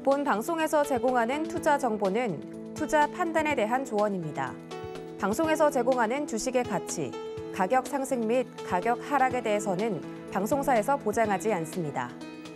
본 방송에서 제공하는 투자 정보는 투자 판단에 대한 조언입니다. 방송에서 제공하는 주식의 가치, 가격 상승 및 가격 하락에 대해서는 방송사에서 보장하지 않습니다.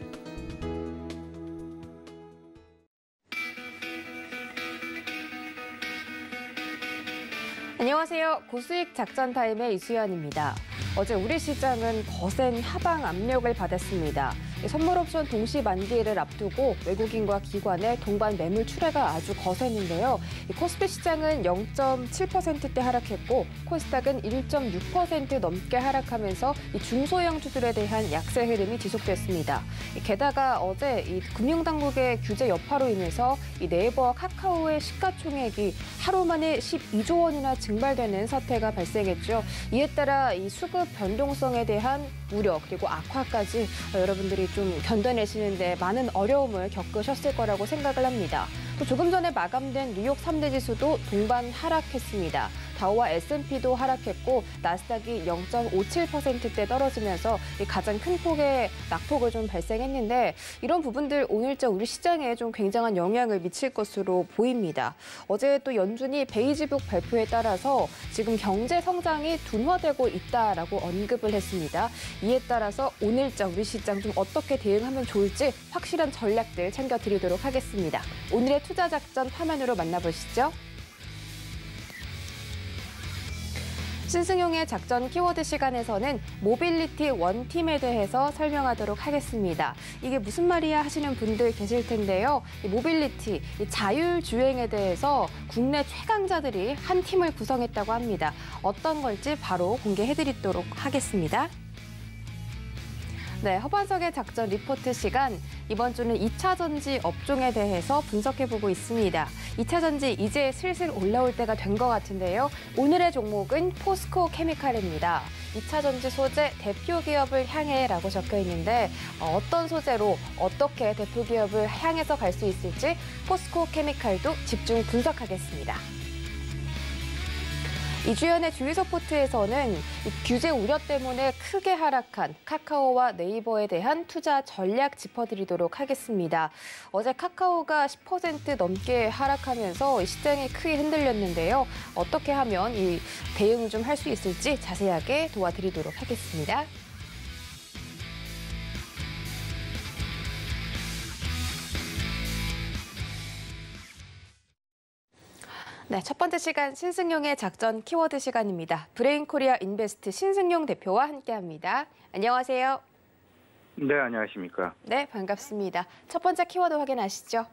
안녕하세요. 고수익 작전 타임의 이수연입니다. 어제 우리 시장은 거센 하방 압력을 받았습니다. 선물 옵션 동시 만기일을 앞두고 외국인과 기관의 동반 매물 출하가 아주 거셌는데요. 코스피 시장은 0.7%대 하락했고 코스닥은 1.6% 넘게 하락하면서 중소형주들에 대한 약세 흐름이 지속됐습니다. 게다가 어제 금융당국의 규제 여파로 인해서 네이버와 카카오의 시가총액이 하루 만에 12조 원이나 증발되는 사태가 발생했죠. 이에 따라 수급 변동성에 대한 우려 그리고 악화까지 여러분들이 좀 견뎌내시는데 많은 어려움을 겪으셨을 거라고 생각을 합니다. 또 조금 전에 마감된 뉴욕 3대 지수도 동반 하락했습니다. 다우와 S&P도 하락했고 나스닥이 0.57%대 떨어지면서 가장 큰 폭의 낙폭을 좀 발생했는데 이런 부분들 오늘자 우리 시장에 좀 굉장한 영향을 미칠 것으로 보입니다. 어제 또 연준이 베이지북 발표에 따라서 지금 경제 성장이 둔화되고 있다라고 언급을 했습니다. 이에 따라서 오늘자 우리 시장 좀 어떻게 대응하면 좋을지 확실한 전략들 챙겨드리도록 하겠습니다. 오늘의 투자 작전 화면으로 만나보시죠. 신승용의 작전 키워드 시간에서는 모빌리티 원팀에 대해서 설명하도록 하겠습니다. 이게 무슨 말이야 하시는 분들 계실 텐데요. 이 모빌리티, 자율주행에 대해서 국내 최강자들이 한 팀을 구성했다고 합니다. 어떤 걸지 바로 공개해드리도록 하겠습니다. 네, 허반석의 작전 리포트 시간. 이번 주는 2차 전지 업종에 대해서 분석해보고 있습니다. 2차 전지 이제 슬슬 올라올 때가 된 것 같은데요. 오늘의 종목은 포스코 케미칼입니다. 2차 전지 소재 대표 기업을 향해라고 적혀 있는데 어떤 소재로 어떻게 대표 기업을 향해서 갈 수 있을지 포스코 케미칼도 집중 분석하겠습니다. 이주연의 주유소 포트에서는 규제 우려 때문에 크게 하락한 카카오와 네이버에 대한 투자 전략 짚어드리도록 하겠습니다. 어제 카카오가 10% 넘게 하락하면서 시장이 크게 흔들렸는데요. 어떻게 하면 이 대응 좀 할 수 있을지 자세하게 도와드리도록 하겠습니다. 네, 첫 번째 시간 신승용의 작전 키워드 시간입니다. 브레인코리아 인베스트 신승용 대표와 함께합니다. 안녕하세요. 네, 안녕하십니까. 네, 반갑습니다. 첫 번째 키워드 확인하시죠.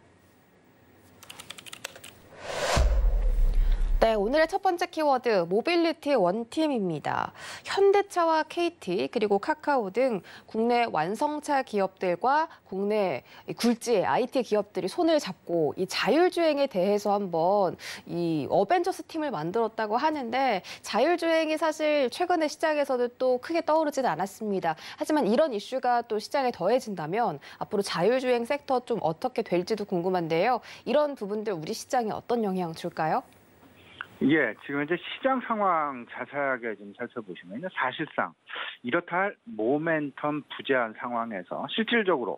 네, 오늘의 첫 번째 키워드 모빌리티 원팀입니다. 현대차와 KT 그리고 카카오 등 국내 완성차 기업들과 국내 굴지 IT 기업들이 손을 잡고 이 자율주행에 대해서 한번 이 어벤져스 팀을 만들었다고 하는데 자율주행이 사실 최근에 시장에서도 또 크게 떠오르지는 않았습니다. 하지만 이런 이슈가 또 시장에 더해진다면 앞으로 자율주행 섹터 좀 어떻게 될지도 궁금한데요. 이런 부분들 우리 시장에 어떤 영향 줄까요? 예, 지금 이제 시장 상황 자세하게 좀 살펴보시면 사실상 이렇다 할 모멘텀 부재한 상황에서 실질적으로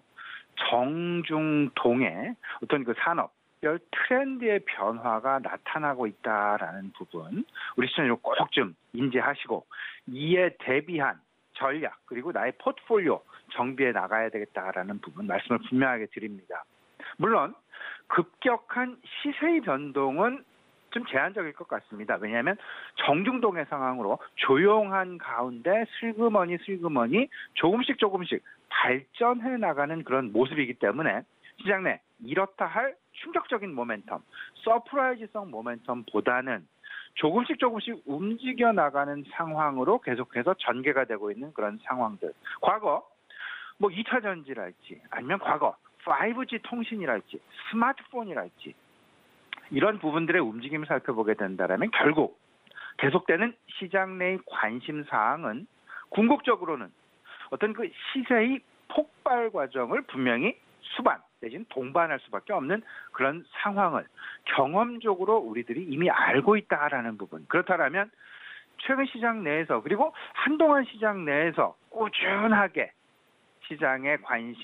정중동의 어떤 그 산업별 트렌드의 변화가 나타나고 있다라는 부분 우리 시청자님 꼭 좀 인지하시고 이에 대비한 전략 그리고 나의 포트폴리오 정비해 나가야 되겠다라는 부분 말씀을 분명하게 드립니다. 물론 급격한 시세의 변동은 좀 제한적일 것 같습니다. 왜냐하면 정중동의 상황으로 조용한 가운데 슬그머니 조금씩 발전해 나가는 그런 모습이기 때문에 시장 내 이렇다 할 충격적인 모멘텀, 서프라이즈성 모멘텀보다는 조금씩 움직여 나가는 상황으로 계속해서 전개가 되고 있는 그런 상황들. 과거 2차 전지랄지 아니면 과거 5G 통신이랄지 스마트폰이랄지 이런 부분들의 움직임을 살펴보게 된다면 결국 계속되는 시장 내의 관심 사항은 궁극적으로는 어떤 그 시세의 폭발 과정을 분명히 수반 내지는 동반할 수밖에 없는 그런 상황을 경험적으로 우리들이 이미 알고 있다라는 부분. 그렇다면 최근 시장 내에서 그리고 한동안 시장 내에서 꾸준하게 시장의 관심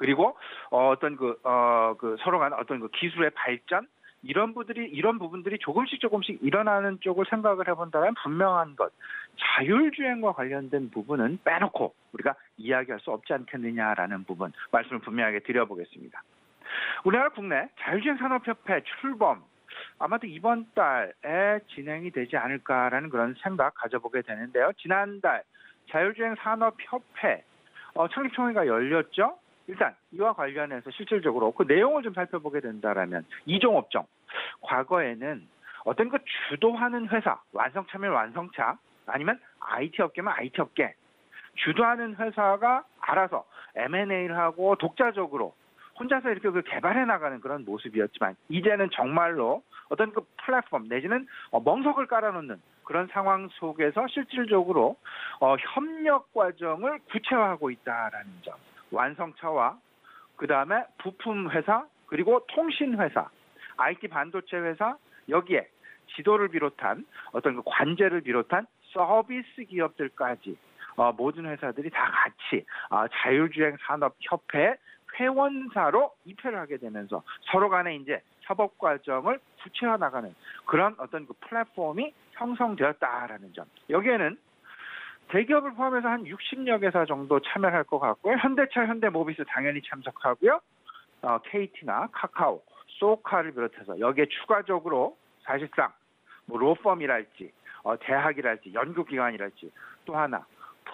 그리고 어떤 그 서로 간 어떤 그 기술의 발전 이런 부분들이 조금씩 일어나는 쪽을 생각을 해본다면 분명한 것 자율주행과 관련된 부분은 빼놓고 우리가 이야기할 수 없지 않겠느냐라는 부분 말씀을 분명하게 드려보겠습니다. 우리나라 국내 자율주행 산업협회 출범 아마도 이번 달에 진행이 되지 않을까라는 그런 생각 가져보게 되는데요. 지난달 자율주행 산업협회 창립총회가 열렸죠. 일단 이와 관련해서 실질적으로 그 내용을 좀 살펴보게 된다라면 이종업종 과거에는 어떤 그 주도하는 회사 완성차면 완성차 아니면 IT 업계면 IT 업계 주도하는 회사가 알아서 M&A를 하고 독자적으로 혼자서 이렇게 그 개발해 나가는 그런 모습이었지만 이제는 정말로 어떤 그 플랫폼 내지는 멍석을 깔아놓는 그런 상황 속에서 실질적으로 협력 과정을 구체화하고 있다라는 점. 완성차와 그다음에 부품 회사 그리고 통신 회사, IT 반도체 회사 여기에 지도를 비롯한 어떤 그 관제를 비롯한 서비스 기업들까지 모든 회사들이 다 같이 자율주행 산업협회 회원사로 입회를 하게 되면서 서로 간에 이제 협업 과정을 구체화 나가는 그런 어떤 그 플랫폼이 형성되었다라는 점. 여기에는 대기업을 포함해서 한 60여 개사 정도 참여할 것 같고요. 현대차, 현대모비스 당연히 참석하고요. KT나 카카오, 소카를 비롯해서 여기에 추가적으로 사실상 뭐 로펌이랄지 대학이랄지 연구기관이랄지 또 하나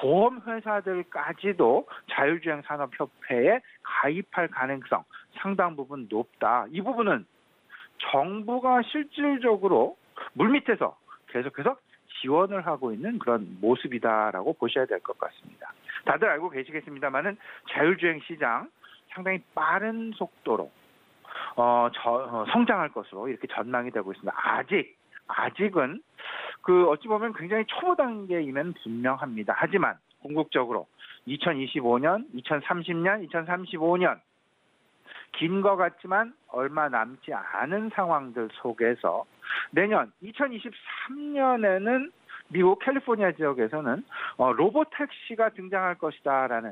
보험회사들까지도 자율주행 산업협회에 가입할 가능성 상당 부분 높다. 이 부분은 정부가 실질적으로 물밑에서 계속해서 지원을 하고 있는 그런 모습이다라고 보셔야 될 것 같습니다. 다들 알고 계시겠습니다만은 자율주행 시장 상당히 빠른 속도로 성장할 것으로 이렇게 전망이 되고 있습니다. 아직은 그 어찌 보면 굉장히 초보 단계이면 분명합니다. 하지만 궁극적으로 2025년, 2030년, 2035년 긴 것 같지만 얼마 남지 않은 상황들 속에서 내년 2023년에는 미국 캘리포니아 지역에서는 로보택시가 등장할 것이다라는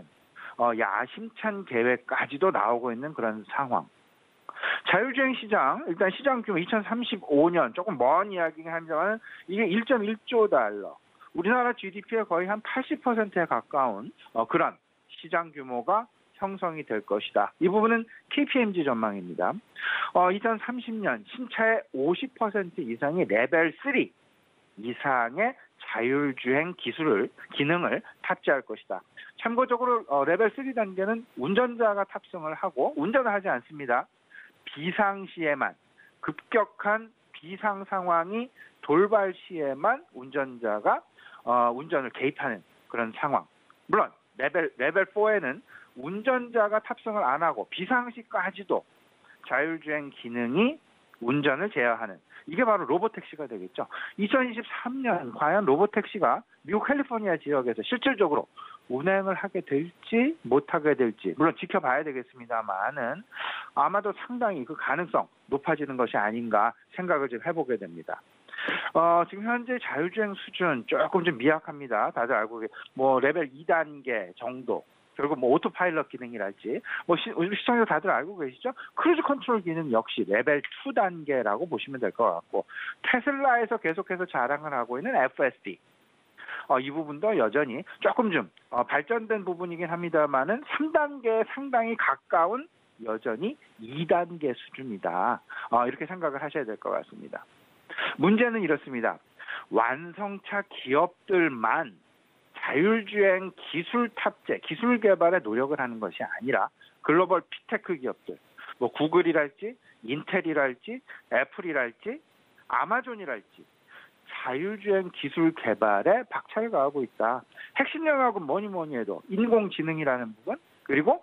야심찬 계획까지도 나오고 있는 그런 상황. 자율주행 시장, 일단 시장 규모 2035년 조금 먼 이야기긴 합니다만 이게 1.1조 달러, 우리나라 GDP의 거의 한 80%에 가까운 그런 시장 규모가 형성이 될 것이다. 이 부분은 KPMG 전망입니다. 2030년 신차의 50% 이상이 레벨 3 이상의 자율주행 기능을 탑재할 것이다. 참고적으로 레벨 3 단계는 운전자가 탑승을 하고 운전을 하지 않습니다. 비상시에만 급격한 비상 상황이 돌발 시에만 운전자가 운전을 개입하는 그런 상황. 물론 레벨 4에는 운전자가 탑승을 안 하고 비상시까지도 자율주행 기능이 운전을 제어하는 이게 바로 로보택시가 되겠죠. 2023년 과연 로보택시가 미국 캘리포니아 지역에서 실질적으로 운행을 하게 될지 못하게 될지 물론 지켜봐야 되겠습니다만은 아마도 상당히 그 가능성 높아지는 것이 아닌가 생각을 좀 해보게 됩니다. 지금 현재 자율주행 수준 조금 좀 미약합니다. 다들 알고 뭐 레벨 2단계 정도. 결국 뭐 오토파일럿 기능이랄지 우리 시청자 다들 알고 계시죠? 크루즈 컨트롤 기능 역시 레벨 2 단계라고 보시면 될 것 같고 테슬라에서 계속해서 자랑을 하고 있는 FSD 이 부분도 여전히 조금 좀 발전된 부분이긴 합니다만은 3단계에 상당히 가까운 여전히 2단계 수준이다. 이렇게 생각을 하셔야 될 것 같습니다. 문제는 이렇습니다. 완성차 기업들만 자율주행 기술 탑재, 기술 개발에 노력을 하는 것이 아니라 글로벌 빅테크 기업들, 뭐 구글이랄지, 인텔이랄지, 애플이랄지, 아마존이랄지 자율주행 기술 개발에 박차를 가하고 있다. 핵심 영역은 뭐니 해도 인공지능이라는 부분, 그리고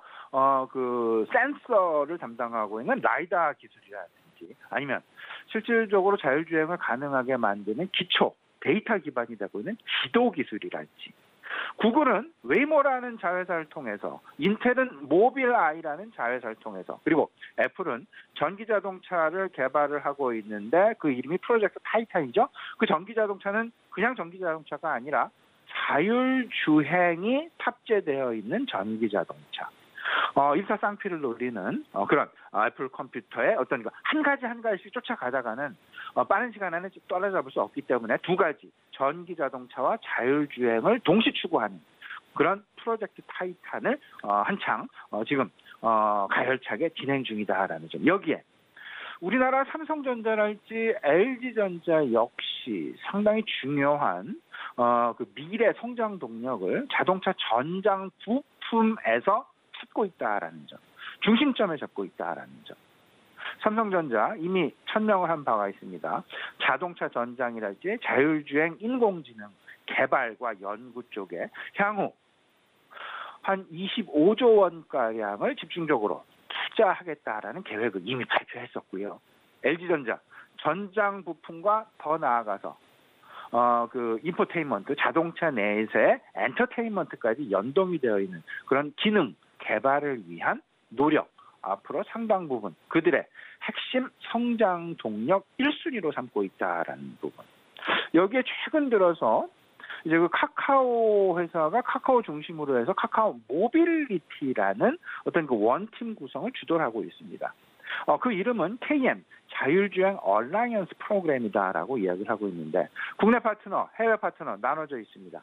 그 센서를 담당하고 있는 라이다 기술이라든지 아니면 실질적으로 자율주행을 가능하게 만드는 기초 데이터 기반이 되고 있는 지도 기술이랄지 구글은 웨이모라는 자회사를 통해서 인텔은 모빌아이라는 자회사를 통해서 그리고 애플은 전기자동차를 개발을 하고 있는데 그 이름이 프로젝트 타이탄이죠. 그 전기자동차는 그냥 전기자동차가 아니라 자율주행이 탑재되어 있는 전기자동차. 일사쌍피를 노리는 그런 애플 컴퓨터의 어떤 한 가지씩 쫓아가다가는 빠른 시간 안에 따라잡을 수 없기 때문에 두 가지 전기 자동차와 자율주행을 동시 추구하는 그런 프로젝트 타이탄을 한창 지금 가열차게 진행 중이다라는 점. 여기에 우리나라 삼성전자랄지 LG전자 역시 상당히 중요한 그 미래 성장 동력을 자동차 전장 부품에서 찾고 있다라는 점, 중심점에 잡고 있다라는 점. 삼성전자 이미 천명을 한 바가 있습니다. 자동차 전장이랄지 자율주행 인공지능 개발과 연구 쪽에 향후 한 25조 원가량을 집중적으로 투자하겠다라는 계획을 이미 발표했었고요. LG전자 전장 부품과 더 나아가서 그 인포테인먼트 자동차 내에서의 엔터테인먼트까지 연동이 되어 있는 그런 기능 개발을 위한 노력 앞으로 상당 부분 그들의 핵심 성장 동력 1순위로 삼고 있다라는 부분. 여기에 최근 들어서 이제 그 카카오 회사가 카카오 중심으로 해서 카카오 모빌리티라는 어떤 그 원팀 구성을 주도를 하고 있습니다. 그 이름은 KM 자율주행 얼라이언스 프로그램이다라고 이야기를 하고 있는데 국내 파트너, 해외 파트너 나눠져 있습니다.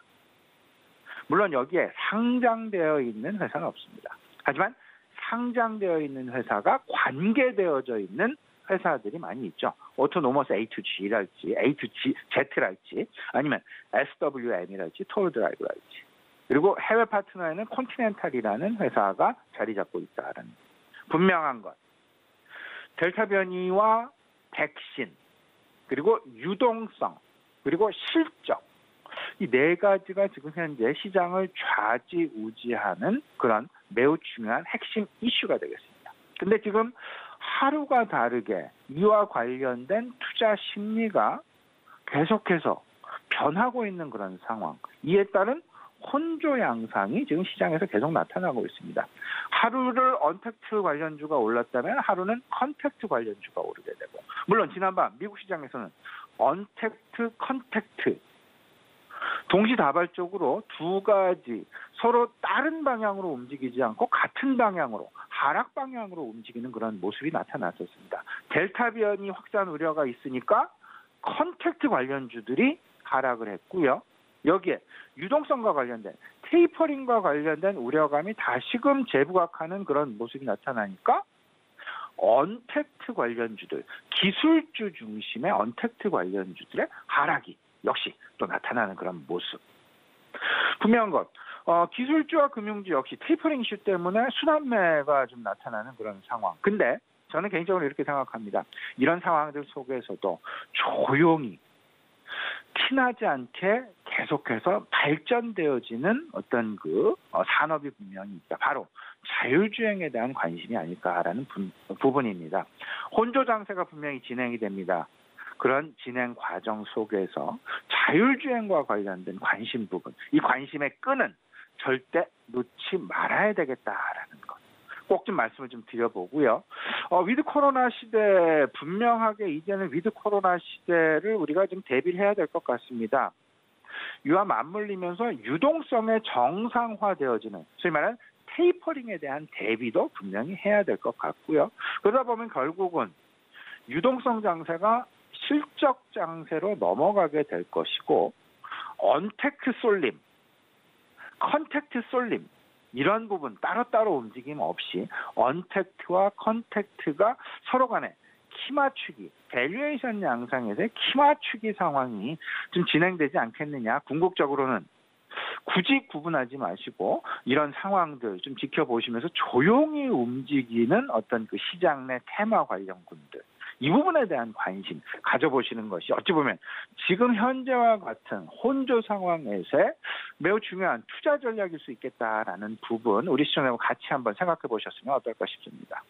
물론 여기에 상장되어 있는 회사는 없습니다. 하지만 상장되어 있는 회사가 관계되어져 있는 회사들이 많이 있죠. 오토노머스 A2G랄지 A2Z랄지 아니면 SWM이랄지 톨드라이브랄지 그리고 해외 파트너에는 컨티넨탈이라는 회사가 자리 잡고 있다라는 분명한 것. 델타 변이와 백신 그리고 유동성 그리고 실적 이 네 가지가 지금 현재 시장을 좌지우지하는 그런 매우 중요한 핵심 이슈가 되겠습니다. 근데 지금 하루가 다르게 이와 관련된 투자 심리가 계속해서 변하고 있는 그런 상황. 이에 따른 혼조 양상이 지금 시장에서 계속 나타나고 있습니다. 하루를 언택트 관련주가 올랐다면 하루는 컨택트 관련주가 오르게 되고 물론 지난밤 미국 시장에서는 언택트, 컨택트 동시다발적으로 두 가지 서로 다른 방향으로 움직이지 않고 같은 방향으로 하락 방향으로 움직이는 그런 모습이 나타났었습니다. 델타 변이 확산 우려가 있으니까 컨택트 관련주들이 하락을 했고요. 여기에 유동성과 관련된 테이퍼링과 관련된 우려감이 다시금 재부각하는 그런 모습이 나타나니까 언택트 관련주들, 기술주 중심의 언택트 관련주들의 하락이 역시 또 나타나는 그런 모습. 분명한 것, 기술주와 금융주 역시 테이퍼링 이슈 때문에 순환매가 좀 나타나는 그런 상황. 근데 저는 개인적으로 이렇게 생각합니다. 이런 상황들 속에서도 조용히 티나지 않게 계속해서 발전되어지는 어떤 그 산업이 분명히 있다. 바로 자율주행에 대한 관심이 아닐까라는 부분입니다. 혼조 장세가 분명히 진행이 됩니다. 그런 진행 과정 속에서 자율주행과 관련된 관심 부분, 이 관심의 끈은 절대 놓지 말아야 되겠다라는 것. 꼭 좀 말씀을 좀 드려보고요. 위드 코로나 시대 분명하게 이제는 위드 코로나 시대를 우리가 좀 대비를 해야 될 것 같습니다. 이와 맞물리면서 유동성의 정상화되어지는 소위 말하는 테이퍼링에 대한 대비도 분명히 해야 될 것 같고요. 그러다 보면 결국은 유동성 장세가 실적 장세로 넘어가게 될 것이고 언택트 쏠림, 컨택트 쏠림 이런 부분 따로따로 움직임 없이 언택트와 컨택트가 서로 간에 키 맞추기, 밸류에이션 양상에서의 키 맞추기 상황이 좀 진행되지 않겠느냐. 궁극적으로는 굳이 구분하지 마시고 이런 상황들 좀 지켜보시면서 조용히 움직이는 어떤 그 시장 내 테마 관련군들 이 부분에 대한 관심 가져보시는 것이 어찌 보면 지금 현재와 같은 혼조 상황에서의 매우 중요한 투자 전략일 수 있겠다라는 부분 우리 시청자와 같이 한번 생각해 보셨으면 어떨까 싶습니다.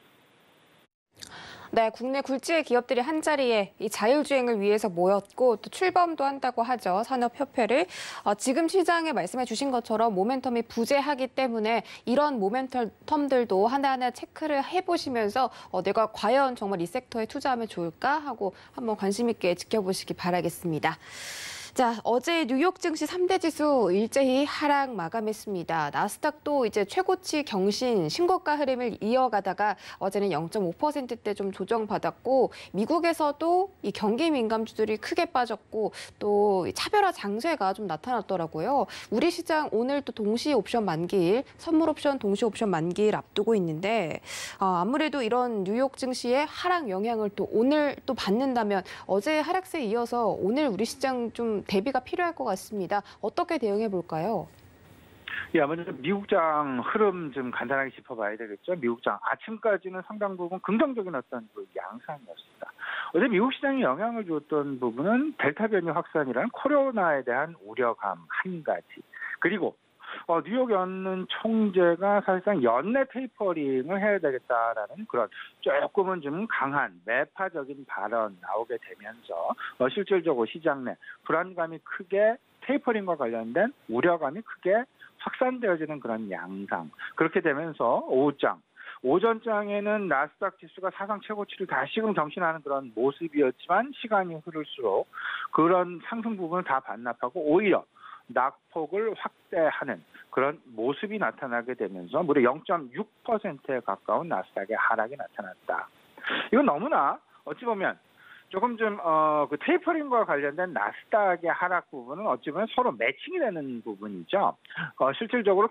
네, 국내 굴지의 기업들이 한자리에 이 자율주행을 위해서 모였고 또 출범도 한다고 하죠. 산업협회를. 지금 시장에 말씀해 주신 것처럼 모멘텀이 부재하기 때문에 이런 모멘텀들도 하나하나 체크를 해보시면서 내가 과연 정말 이 섹터에 투자하면 좋을까 하고 한번 관심 있게 지켜보시기 바라겠습니다. 자, 어제 뉴욕 증시 3대 지수 일제히 하락 마감했습니다. 나스닥도 이제 최고치 경신 신고가 흐름을 이어가다가 어제는 0.5%대 좀 조정받았고 미국에서도 이 경기 민감주들이 크게 빠졌고 또 차별화 장세가 좀 나타났더라고요. 우리 시장 오늘 또 동시 옵션 만기일, 선물 옵션 동시 옵션 만기일 앞두고 있는데 아무래도 이런 뉴욕 증시의 하락 영향을 또 오늘 또 받는다면 어제의 하락세에 이어서 오늘 우리 시장 좀 대비가 필요할 것 같습니다. 어떻게 대응해 볼까요? 예, 먼저 미국장 흐름 좀 간단하게 짚어봐야 되겠죠. 미국장 아침까지는 상당 부분 긍정적인 어떤 그 양상이었습니다. 어제 미국 시장에 영향을 줬던 부분은 델타 변이 확산이라는 코로나에 대한 우려감 한 가지. 그리고 뉴욕 연은 총재가 사실상 연내 테이퍼링을 해야 되겠다라는 그런 조금은 좀 강한 매파적인 발언 나오게 되면서 실질적으로 시장 내 불안감이 크게 테이퍼링과 관련된 우려감이 크게 확산되어지는 그런 양상. 그렇게 되면서 오전장에는 나스닥 지수가 사상 최고치를 다시금 경신하는 그런 모습이었지만 시간이 흐를수록 그런 상승 부분을 다 반납하고 오히려 낙폭을 확대하는 그런 모습이 나타나게 되면서 무려 0.6%에 가까운 나스닥의 하락이 나타났다. 이건 너무나 어찌 보면 조금 좀 그 테이퍼링과 관련된 나스닥의 하락 부분은 어찌 보면 서로 매칭이 되는 부분이죠. 실질적으로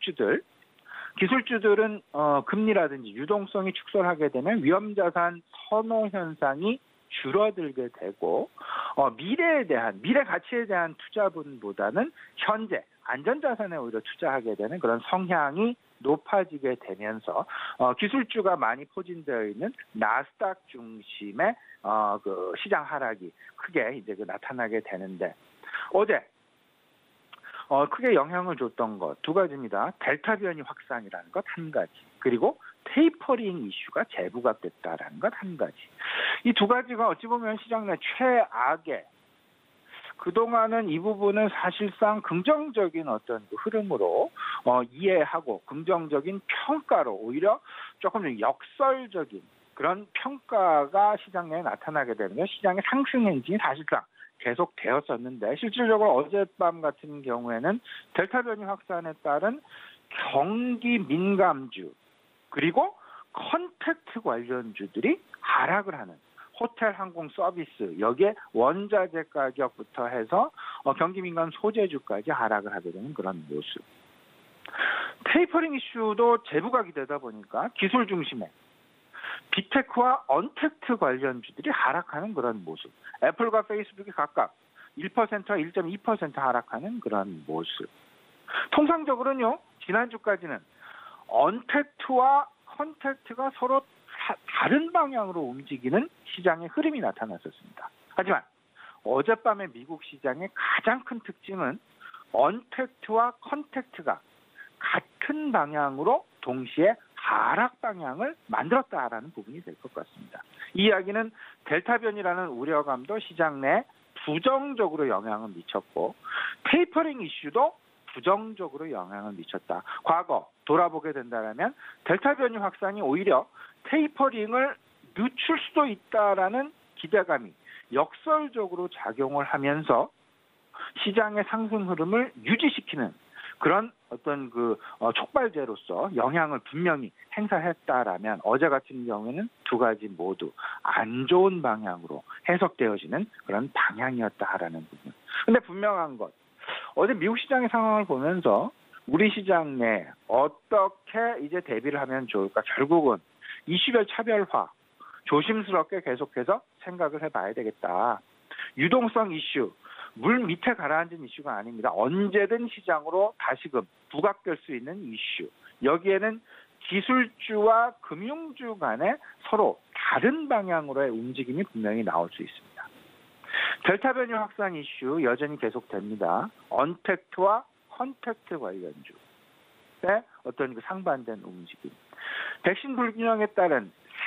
기술주들은 금리라든지 유동성이 축소하게 되면 위험자산 선호 현상이 줄어들게 되고 미래 가치에 대한 투자분보다는 현재 안전자산에 오히려 투자하게 되는 그런 성향이 높아지게 되면서 기술주가 많이 포진되어 있는 나스닥 중심의 그 시장 하락이 크게 이제 나타나게 되는데 어제 크게 영향을 줬던 것 두 가지입니다. 델타 변이 확산이라는 것 한 가지, 그리고 테이퍼링 이슈가 재부각됐다라는 것 한 가지. 이 두 가지가 어찌 보면 시장 내 최악의 그동안은 이 부분은 사실상 긍정적인 어떤 그 흐름으로 이해하고 긍정적인 평가로 오히려 조금 좀 역설적인 그런 평가가 시장 내에 나타나게 되면 시장의 상승 행진이 사실상 계속되었었는데 실질적으로 어젯밤 같은 경우에는 델타 변이 확산에 따른 경기 민감주 그리고 컨택트 관련주들이 하락을 하는 호텔 항공 서비스 여기에 원자재 가격부터 해서 경기 민감 소재주까지 하락을 하게 되는 그런 모습. 테이퍼링 이슈도 재부각이 되다 보니까 기술 중심의 빅테크와 언택트 관련주들이 하락하는 그런 모습. 애플과 페이스북이 각각 1%와 1.2% 하락하는 그런 모습. 통상적으로는요, 지난주까지는 언택트와 컨택트가 서로 다른 방향으로 움직이는 시장의 흐름이 나타났었습니다. 하지만 어젯밤의 미국 시장의 가장 큰 특징은 언택트와 컨택트가 같은 방향으로 동시에 하락 방향을 만들었다라는 부분이 될 것 같습니다. 이 이야기는 델타 변이라는 우려감도 시장 내에 부정적으로 영향을 미쳤고 테이퍼링 이슈도 부정적으로 영향을 미쳤다. 과거 돌아보게 된다면 델타 변이 확산이 오히려 테이퍼링을 늦출 수도 있다라는 기대감이 역설적으로 작용을 하면서 시장의 상승 흐름을 유지시키는 그런 어떤 그 촉발제로서 영향을 분명히 행사했다라면 어제 같은 경우에는 두 가지 모두 안 좋은 방향으로 해석되어지는 그런 방향이었다라는 부분. 근데 분명한 것, 어제 미국 시장의 상황을 보면서 우리 시장 내 어떻게 이제 대비를 하면 좋을까? 결국은 이슈별 차별화 조심스럽게 계속해서 생각을 해봐야 되겠다. 유동성 이슈, 물 밑에 가라앉은 이슈가 아닙니다. 언제든 시장으로 다시금 부각될 수 있는 이슈. 여기에는 기술주와 금융주 간에 서로 다른 방향으로의 움직임이 분명히 나올 수 있습니다. 델타 변이 확산 이슈 여전히 계속됩니다. 언택트와 컨택트 관련주의 어떤 그 상반된 움직임. 백신 불균형에 따른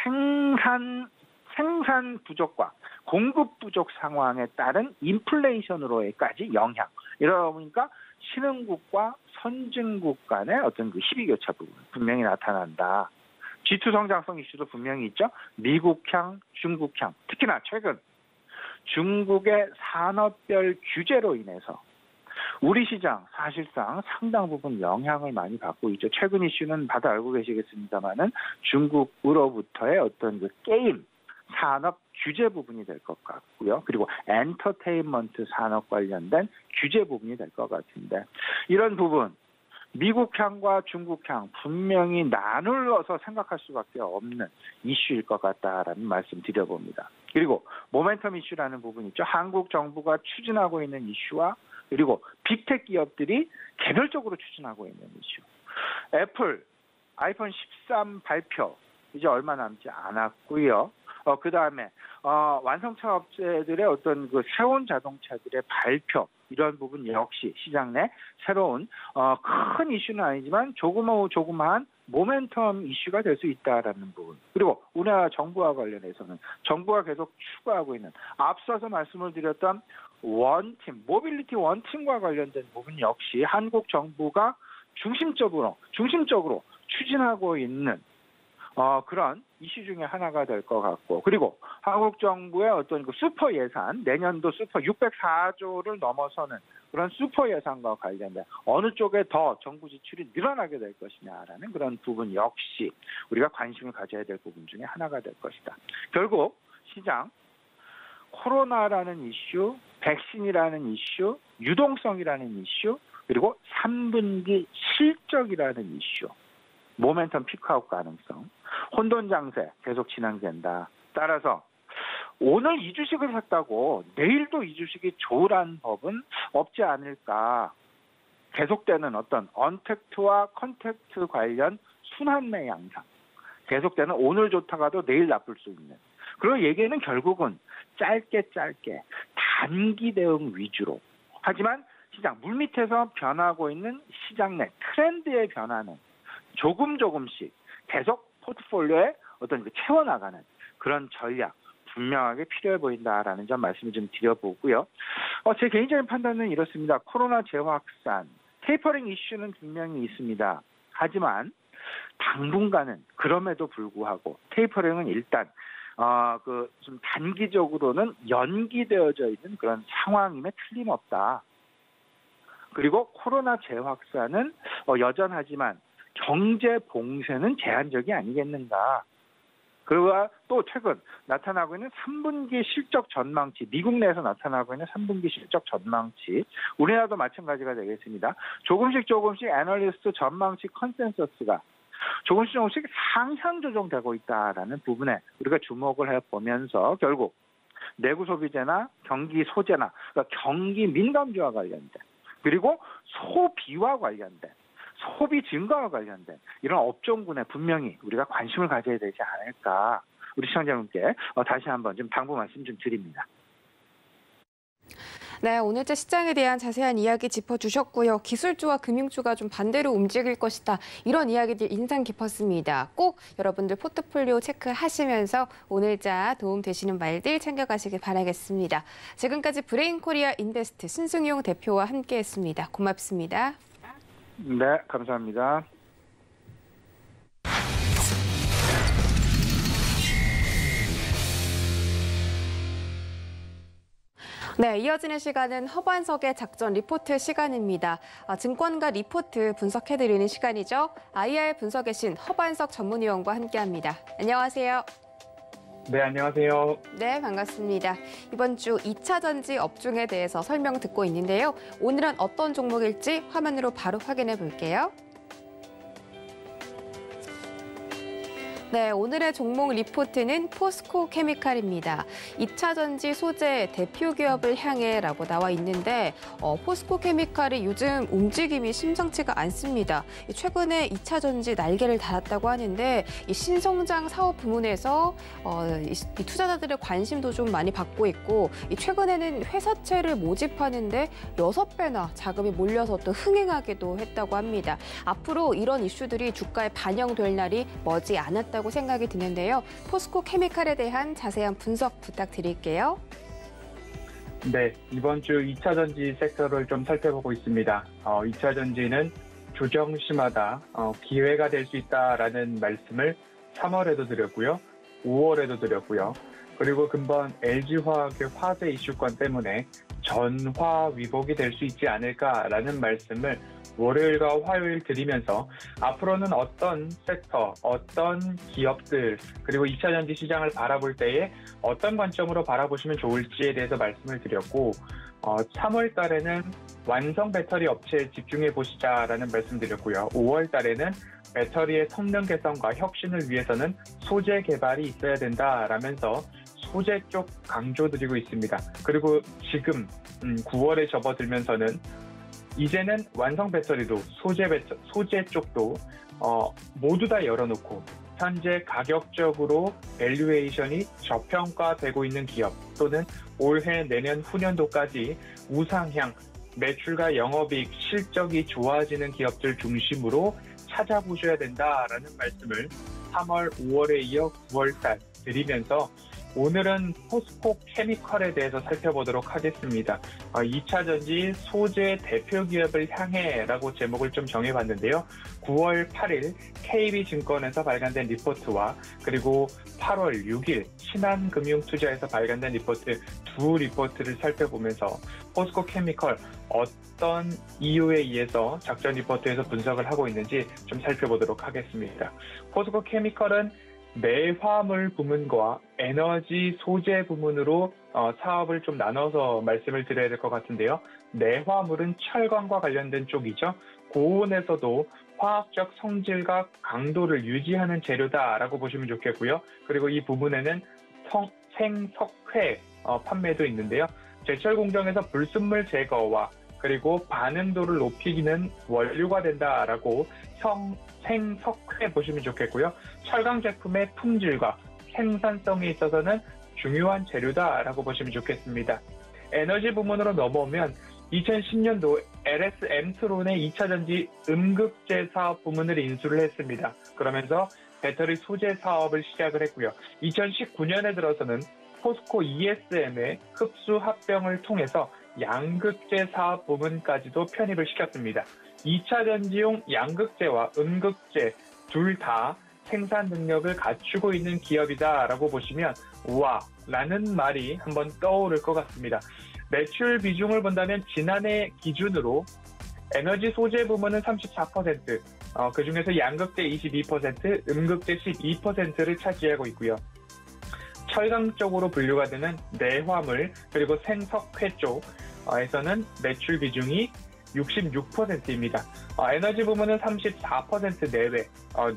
생산 부족과 공급 부족 상황에 따른 인플레이션으로까지 영향. 이러다 보니까 신흥국과 선진국 간의 어떤 그 희비교차 부분 분명히 나타난다. G2 성장성 이슈도 분명히 있죠. 미국향, 중국향. 특히나 최근 중국의 산업별 규제로 인해서 우리 시장 사실상 상당 부분 영향을 많이 받고 있죠. 최근 이슈는 다들 알고 계시겠습니다만은 중국으로부터의 어떤 그 게임 산업 규제 부분이 될 것 같고요. 그리고 엔터테인먼트 산업 관련된 규제 부분이 될 것 같은데 이런 부분 미국향과 중국향 분명히 나눌러서 생각할 수밖에 없는 이슈일 것 같다라는 말씀 드려봅니다. 그리고 모멘텀 이슈라는 부분 있죠. 한국 정부가 추진하고 있는 이슈와 그리고 빅텍 기업들이 개별적으로 추진하고 있는 이슈. 애플 아이폰 13 발표 이제 얼마 남지 않았고요. 그 다음에 완성차 업체들의 어떤 그 새로운 자동차들의 발표 이런 부분 역시 시장 내 새로운 큰 이슈는 아니지만 조그마한 모멘텀 이슈가 될 수 있다라는 부분. 그리고 우리나라 정부와 관련해서는 정부가 계속 추구하고 있는 앞서서 말씀을 드렸던 원팀, 모빌리티 원팀과 관련된 부분 역시 한국 정부가 중심적으로 추진하고 있는 그런 이슈 중에 하나가 될 것 같고 그리고 한국 정부의 어떤 그 슈퍼 예산 내년도 슈퍼 604조를 넘어서는 그런 슈퍼 예산과 관련된 어느 쪽에 더 정부 지출이 늘어나게 될 것이냐라는 그런 부분 역시 우리가 관심을 가져야 될 부분 중에 하나가 될 것이다. 결국 시장 코로나라는 이슈, 백신이라는 이슈, 유동성이라는 이슈 그리고 3분기 실적이라는 이슈 모멘텀 피크아웃 가능성, 혼돈 장세 계속 진행된다. 따라서 오늘 이 주식을 샀다고 내일도 이 주식이 좋으란 법은 없지 않을까. 계속되는 어떤 언택트와 컨택트 관련 순환매 양상. 계속되는 오늘 좋다가도 내일 나쁠 수 있는. 그런 얘기는 결국은 짧게 단기 대응 위주로. 하지만 시장 물밑에서 변하고 있는 시장 내 트렌드의 변화는 조금씩 계속 포트폴리오에 어떤 채워나가는 그런 전략 분명하게 필요해 보인다라는 점 말씀을 좀 드려보고요. 제 개인적인 판단은 이렇습니다. 코로나 재확산, 테이퍼링 이슈는 분명히 있습니다. 하지만 당분간은 그럼에도 불구하고 테이퍼링은 일단 좀 단기적으로는 연기되어져 있는 그런 상황임에 틀림없다. 그리고 코로나 재확산은 여전하지만 경제 봉쇄는 제한적이 아니겠는가. 그리고 또 최근 나타나고 있는 3분기 실적 전망치, 미국 내에서 나타나고 있는 3분기 실적 전망치, 우리나라도 마찬가지가 되겠습니다. 조금씩 애널리스트 전망치 컨센서스가 조금씩 상향 조정되고 있다라는 부분에 우리가 주목을 해보면서 결국 내구 소비재나 경기 소재나 그러니까 경기 민감주와 관련된 그리고 소비와 관련된 소비 증가와 관련된 이런 업종군에 분명히 우리가 관심을 가져야 되지 않을까. 우리 시청자분께 다시 한번 좀 당부 말씀 좀 드립니다. 네, 오늘자 시장에 대한 자세한 이야기 짚어주셨고요. 기술주와 금융주가 좀 반대로 움직일 것이다. 이런 이야기들 인상 깊었습니다. 꼭 여러분들 포트폴리오 체크하시면서 오늘자 도움되시는 말들 챙겨가시길 바라겠습니다. 지금까지 브레인코리아 인베스트 신승용 대표와 함께했습니다. 고맙습니다. 네, 감사합니다. 네, 이어지는 시간은 허반석의 작전 리포트 시간입니다. 증권가 리포트 분석해드리는 시간이죠. IR 분석의 신 허반석 전문위원과 함께합니다. 안녕하세요. 네, 안녕하세요. 네, 반갑습니다. 이번 주 2차 전지 업종에 대해서 설명 듣고 있는데요. 오늘은 어떤 종목일지 화면으로 바로 확인해 볼게요. 네, 오늘의 종목 리포트는 포스코 케미칼입니다. 2차 전지 소재 대표 기업을 향해라고 나와 있는데 포스코 케미칼이 요즘 움직임이 심상치가 않습니다. 최근에 2차 전지 날개를 달았다고 하는데 이 신성장 사업 부문에서 이 투자자들의 관심도 좀 많이 받고 있고 최근에는 회사채를 모집하는데 6배나 자금이 몰려서 또 흥행하기도 했다고 합니다. 앞으로 이런 이슈들이 주가에 반영될 날이 머지 않았다고 생각이 드는데요. 포스코 케미칼에 대한 자세한 분석 부탁드릴게요. 네, 이번 주 2차 전지 섹터를 좀 살펴보고 있습니다. 2차 전지는 조정 심하다, 기회가 될 수 있다라는 말씀을 3월에도 드렸고요. 5월에도 드렸고요. 그리고 금번 LG화학의 화재 이슈권 때문에 전화 위복이 될 수 있지 않을까라는 말씀을 월요일과 화요일 드리면서 앞으로는 어떤 섹터, 어떤 기업들, 그리고 2차전지 시장을 바라볼 때에 어떤 관점으로 바라보시면 좋을지에 대해서 말씀을 드렸고 3월 달에는 완성 배터리 업체에 집중해 보시자라는 말씀드렸고요. 5월 달에는 배터리의 성능 개선과 혁신을 위해서는 소재 개발이 있어야 된다라면서 소재 쪽 강조드리고 있습니다. 그리고 지금 9월에 접어들면서는 이제는 완성 배터리도 소재 쪽도 모두 다 열어놓고 현재 가격적으로 밸류에이션이 저평가되고 있는 기업 또는 올해 내년 후년도까지 우상향, 매출과 영업이익, 실적이 좋아지는 기업들 중심으로 찾아보셔야 된다라는 말씀을 3월, 5월에 이어 9월달 드리면서 오늘은 포스코 케미컬에 대해서 살펴보도록 하겠습니다. 2차전지 소재 대표 기업을 향해라고 제목을 좀 정해봤는데요. 9월 8일 KB증권에서 발간된 리포트와 그리고 8월 6일 신한금융투자에서 발간된 리포트 두 리포트를 살펴보면서 포스코 케미컬 어떤 이유에 의해서 작전 리포트에서 분석을 하고 있는지 좀 살펴보도록 하겠습니다. 포스코 케미컬은 내화물 부문과 에너지 소재 부문으로 사업을 좀 나눠서 말씀을 드려야 될 것 같은데요. 내화물은 철강과 관련된 쪽이죠. 고온에서도 화학적 성질과 강도를 유지하는 재료다라고 보시면 좋겠고요. 그리고 이 부분에는 생석회 판매도 있는데요. 제철 공정에서 불순물 제거와 그리고 반응도를 높이기는 원료가 된다라고 생석회 보시면 좋겠고요. 철강 제품의 품질과 생산성에 있어서는 중요한 재료다라고 보시면 좋겠습니다. 에너지 부문으로 넘어오면 2010년도 LS 엠트론의 2차전지 음극재 사업 부문을 인수를 했습니다. 그러면서 배터리 소재 사업을 시작을 했고요. 2019년에 들어서는 포스코 ESM의 흡수 합병을 통해서 양극재 사업 부문까지도 편입을 시켰습니다. 2차전지용 양극재와 음극재 둘 다 생산 능력을 갖추고 있는 기업이다라고 보시면 우와 라는 말이 한번 떠오를 것 같습니다. 매출 비중을 본다면 지난해 기준으로 에너지 소재 부문은 34%, 그중에서 양극재 22%, 음극재 12%를 차지하고 있고요. 철강 쪽으로 분류가 되는 내화물 그리고 생석회 쪽에서는 매출 비중이 66%입니다. 에너지 부문은 34% 내외,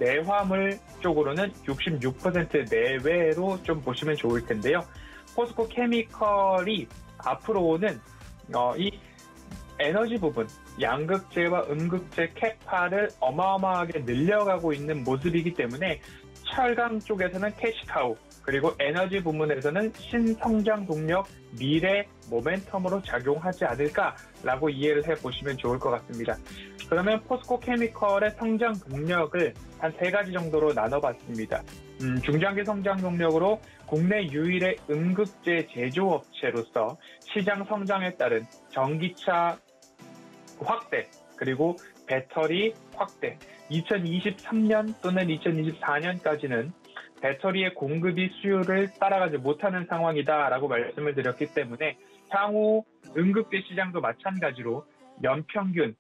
내화물 쪽으로는 66% 내외로 좀 보시면 좋을 텐데요. 포스코 케미컬이 앞으로는 이 에너지 부분, 양극재와 음극재 캐파를 어마어마하게 늘려가고 있는 모습이기 때문에 철강 쪽에서는 캐시카우, 그리고 에너지 부문에서는 신성장 동력, 미래 모멘텀으로 작용하지 않을까라고 이해를 해보시면 좋을 것 같습니다. 그러면 포스코 케미컬의 성장 동력을 한 3가지 정도로 나눠봤습니다. 중장기 성장 동력으로 국내 유일의 음극재 제조업체로서 시장 성장에 따른 전기차 확대, 그리고 배터리 확대, 2023년 또는 2024년까지는 배터리의 공급이 수요를 따라가지 못하는 상황이다라고 말씀을 드렸기 때문에 향후 음극재 시장도 마찬가지로 연평균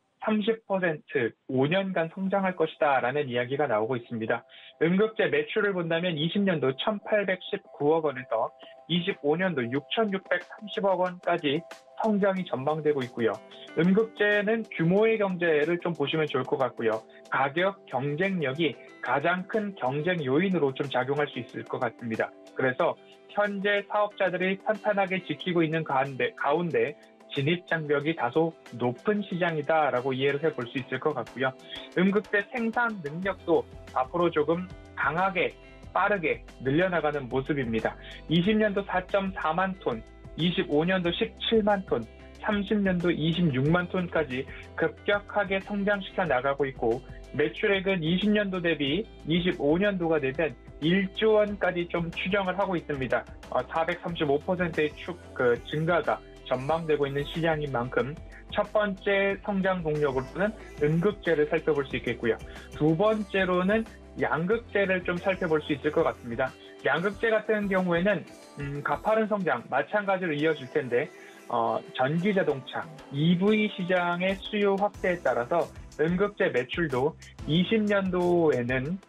30% 5년간 성장할 것이다 라는 이야기가 나오고 있습니다. 음극재 매출을 본다면 20년도 1,819억 원에서 25년도 6,630억 원까지 성장이 전망되고 있고요. 음극재는 규모의 경제를 좀 보시면 좋을 것 같고요. 가격 경쟁력이 가장 큰 경쟁 요인으로 좀 작용할 수 있을 것 같습니다. 그래서 현재 사업자들이 탄탄하게 지키고 있는 가운데 진입 장벽이 다소 높은 시장이다라고 이해를 해볼 수 있을 것 같고요. 음극재 생산 능력도 앞으로 조금 강하게 빠르게 늘려나가는 모습입니다. 20년도 4.4만 톤, 25년도 17만 톤, 30년도 26만 톤까지 급격하게 성장시켜 나가고 있고 매출액은 20년도 대비 25년도가 되면 1조 원까지 좀 추정을 하고 있습니다. 435%의 증가가 전망되고 있는 시장인 만큼 첫 번째 성장 동력으로는 음극재를 살펴볼 수 있겠고요. 두 번째로는 양극재를 좀 살펴볼 수 있을 것 같습니다. 양극재 같은 경우에는 가파른 성장 마찬가지로 이어질 텐데 전기 자동차, EV 시장의 수요 확대에 따라서 음극재 매출도 20년도에는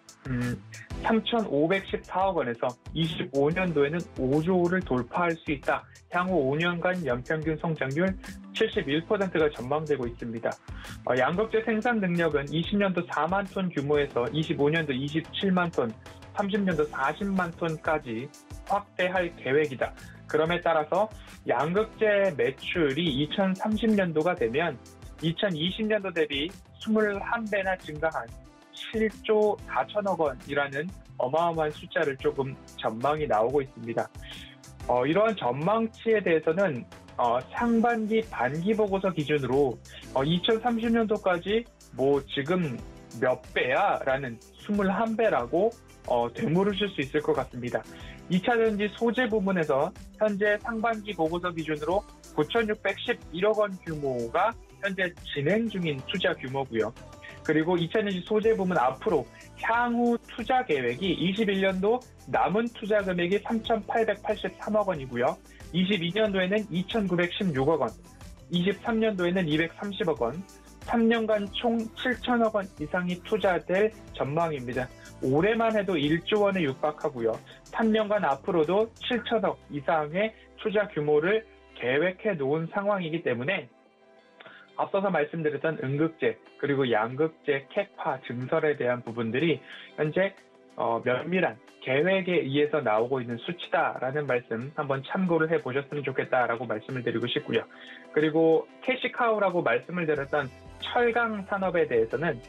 3,514억 원에서 25년도에는 5조를 돌파할 수 있다. 향후 5년간 연평균 성장률 71%가 전망되고 있습니다. 양극재 생산 능력은 20년도 4만 톤 규모에서 25년도 27만 톤, 30년도 40만 톤까지 확대할 계획이다. 그럼에 따라서 양극재 매출이 2030년도가 되면 2020년도 대비 21배나 증가한 7조 4천억 원이라는 어마어마한 숫자를 조금 전망이 나오고 있습니다. 이러한 전망치에 대해서는 상반기 반기 보고서 기준으로 2030년도까지 뭐 지금 몇 배야? 라는 21배라고 되물으실 수 있을 것 같습니다. 2차전지 소재 부문에서 현재 상반기 보고서 기준으로 9,611억 원 규모가 현재 진행 중인 투자 규모고요. 그리고 2차전지 소재 부문 앞으로 향후 투자 계획이 21년도 남은 투자 금액이 3,883억 원이고요. 22년도에는 2,916억 원, 23년도에는 230억 원, 3년간 총 7천억 원 이상이 투자될 전망입니다. 올해만 해도 1조 원에 육박하고요. 3년간 앞으로도 7천억 이상의 투자 규모를 계획해 놓은 상황이기 때문에 앞서서 말씀드렸던 음극재 그리고 양극재 캐파 증설에 대한 부분들이 현재 면밀한 계획에 의해서 나오고 있는 수치다라는 말씀 한번 참고를 해보셨으면 좋겠다라고 말씀을 드리고 싶고요. 그리고 캐시카우라고 말씀을 드렸던 철강 산업에 대해서는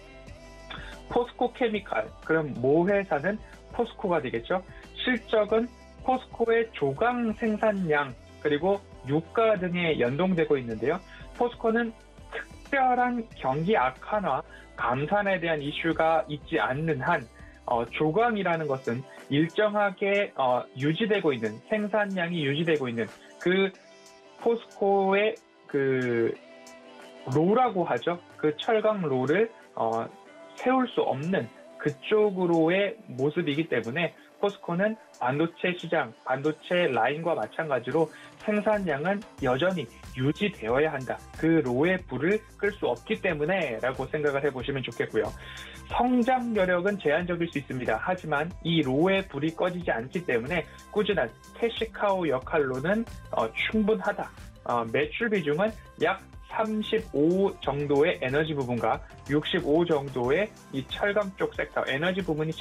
포스코 케미칼, 그럼 모 회사는 포스코가 되겠죠. 실적은 포스코의 조강 생산량 그리고 유가 등에 연동되고 있는데요. 포스코는 특별한 경기 악화나 감산에 대한 이슈가 있지 않는 한 조강이라는 것은 일정하게 유지되고 있는 생산량이 유지되고 있는 그 포스코의 그 로라고 하죠. 그 철강 로를 세울 수 없는 그쪽으로의 모습이기 때문에 포스코는 반도체 시장, 반도체 라인과 마찬가지로 생산량은 여전히 유지되어야 한다. 그 로의 불을 끌 수 없기 때문에 라고 생각을 해보시면 좋겠고요. 성장 여력은 제한적일 수 있습니다. 하지만 이 로의 불이 꺼지지 않기 때문에 꾸준한 캐시카우 역할로는 충분하다. 매출 비중은 약 35 정도의 에너지 부분과 65 정도의 이 철강 쪽 섹터, 에너지 부분이